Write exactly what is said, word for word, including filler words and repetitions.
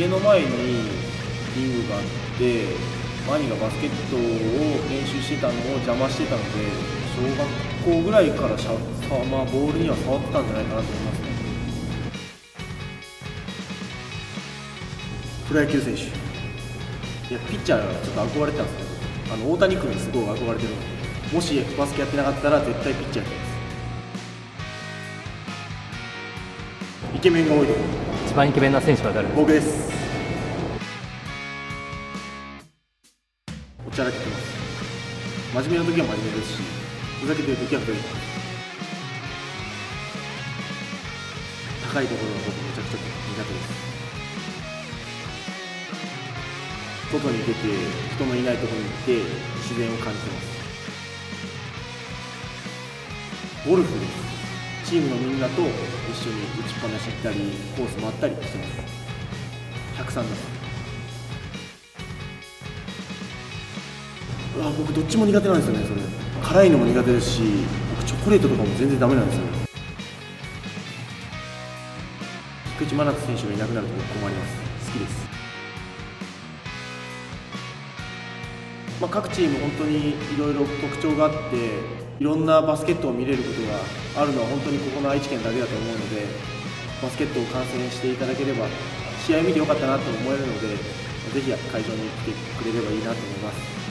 家の前にリングがあって、兄がバスケットを練習してたのを邪魔してたので、小学校ぐらいからシャまあ、ボールには触ってたんじゃないかなと思いますね。プロ野球選手、いやピッチャーはちょっと憧れてたんですけど、あの大谷君にすごい憧れてるので、もしバスケやってなかったら絶対ピッチャーやってます。イケメンが多いところ、 一番イケメンな選手は誰ですか？ 僕です。おちゃらけてます。真面目な時は真面目ですし、ふざけてる時はふざけてます。高いところが僕めちゃくちゃ苦手です。外に出て人のいないところに行って自然を感じてます。ゴルフです。チームのみんなと一緒に打ちっぱなし行ったりコース回ったりしてます。ひゃくさんです。うわ、僕どっちも苦手なんですよね。それ辛いのも苦手ですし、僕チョコレートとかも全然ダメなんですよ。菊池真夏選手がいなくなると僕困ります。好きです。まあ、各チーム本当にいろいろ特徴があって、いろんなバスケットを見れることがあるのは本当にここの愛知県だけだと思うので、バスケットを観戦していただければ、試合見てよかったなと思えるので、ぜひ会場に来てくれればいいなと思います。